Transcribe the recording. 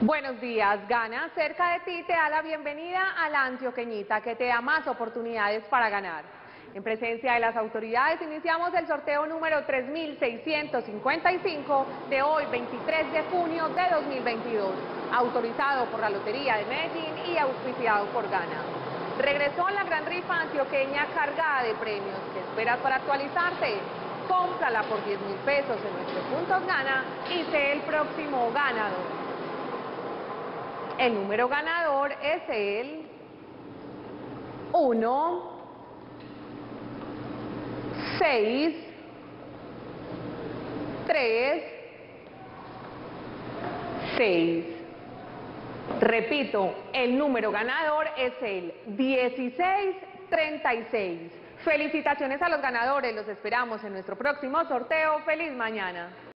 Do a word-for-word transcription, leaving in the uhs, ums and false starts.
Buenos días, Gana cerca de ti te da la bienvenida a la Antioqueñita, que te da más oportunidades para ganar. En presencia de las autoridades iniciamos el sorteo número tres mil seiscientos cincuenta y cinco de hoy, veintitrés de junio de dos mil veintidós, autorizado por la Lotería de Medellín y auspiciado por Gana. Regresó la gran rifa antioqueña cargada de premios. ¿Qué esperas para actualizarte? Cómprala por diez mil pesos en nuestros puntos Gana y sé el próximo ganador. El número ganador es el uno, seis, tres, seis. Repito, el número ganador es el dieciséis treinta y seis. Felicitaciones a los ganadores, los esperamos en nuestro próximo sorteo. ¡Feliz mañana!